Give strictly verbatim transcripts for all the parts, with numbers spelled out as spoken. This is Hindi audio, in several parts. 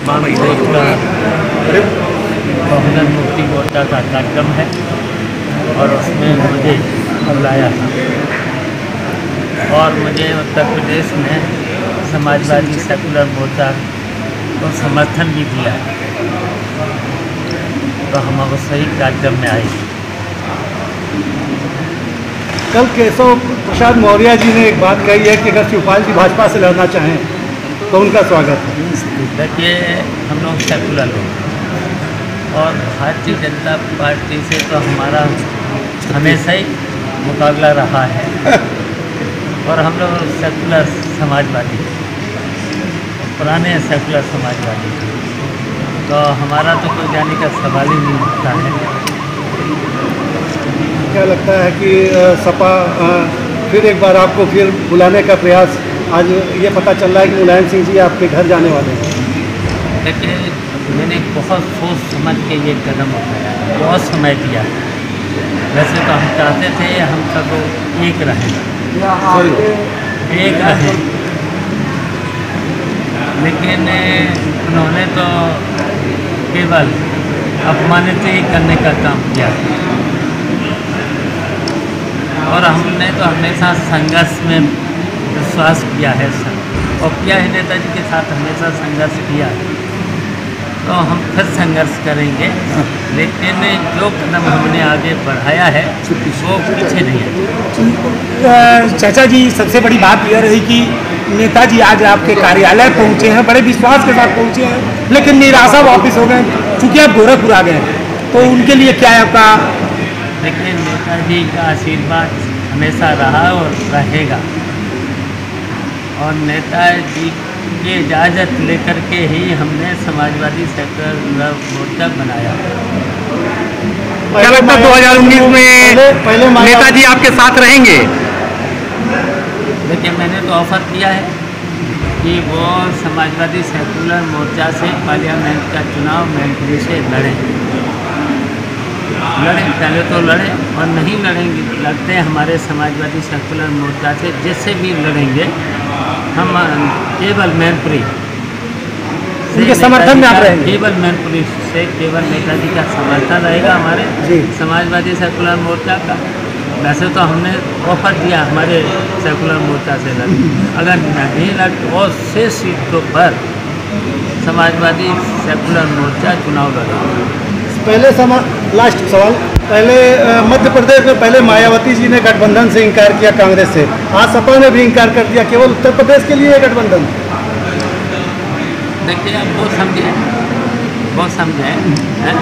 तमाम रोज का बहुजन मुक्ति मोर्चा का कार्यक्रम है और उसमें मुझे बुलाया था और मुझे उत्तर प्रदेश में समाजवादी सेकुलर मोर्चा को समर्थन भी दिया है, तो हम अब सही कार्यक्रम में आए। कल केशव प्रसाद मौर्य जी ने एक बात कही है कि अगर शिवपाल जी भाजपा से लड़ना चाहें तो उनका स्वागत है। देखिए, हम लोग सेकुलर लोग और भारतीय जनता पार्टी से तो हमारा हमेशा ही मुकाबला रहा है और हम लोग सेकुलर समाजवादी, पुराने सेकुलर समाजवादी, तो हमारा तो कोई जाने का सवाल ही नहीं उठता है। क्या लगता है कि सपा फिर एक बार आपको फिर बुलाने का प्रयास, आज ये पता चल रहा है कि मुलायम सिंह जी आपके घर जाने वाले हैं? देखिए, मैंने बहुत सोच समझ के ये कदम उठाया, बहुत समय दिया। वैसे तो हम चाहते थे हम सब लोग एक रहें, एक रहें, लेकिन उन्होंने तो केवल अपमानित ही करने का काम किया और हमने तो हमेशा संघर्ष में विश्वास किया है सर और किया है, नेताजी के साथ हमेशा संघर्ष किया है, तो हम फिर संघर्ष करेंगे, लेकिन जो कदम हमने आगे बढ़ाया है वो पीछे नहीं है। चाचा जी, सबसे बड़ी बात यह रही कि नेताजी आज आपके कार्यालय पहुंचे हैं, बड़े विश्वास के साथ पहुंचे हैं, लेकिन निराशा वापस हो गए चूँकि आप गोरखपुर आ गए, तो उनके लिए क्या है आपका? लेकिन नेताजी का आशीर्वाद हमेशा रहा और रहेगा और नेताजी की इजाज़त लेकर के ही हमने समाजवादी सेकुलर मोर्चा बनाया। क्या लगता है दो हज़ार उन्नीस में पहले नेताजी आपके साथ रहेंगे? देखिए, मैंने तो ऑफर किया है कि वो समाजवादी सेकुलर मोर्चा से पार्लियामेंट का चुनाव मैनपुरी से लड़ें लड़ें पहले तो लड़ें और नहीं लड़ेंगे, लड़ते हैं हमारे समाजवादी सेकुलर मोर्चा से, जिससे भी लड़ेंगे हम केवल मैनपुरी उनके समर्थन में आप रहेंगे। केवल मैनपुरी से केवल नेताजी का समर्थन रहेगा हमारे समाजवादी सेकुलर मोर्चा का। वैसे तो हमने ऑफर दिया हमारे सेकुलर मोर्चा से लड़, अगर नहीं लड़ और शेष सीटों पर समाजवादी सेकुलर मोर्चा चुनाव लड़ेगा। पहले समा लास्ट सवाल, पहले मध्य प्रदेश में पहले मायावती जी ने गठबंधन से इनकार किया कांग्रेस से, आज सपा ने भी इनकार कर दिया, केवल उत्तर प्रदेश के लिए गठबंधन? देखिए, आप बहुत समझे बहुत समझे हैं,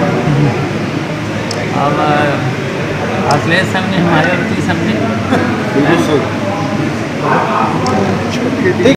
अब अखिलेश समझे, मायावती समझे।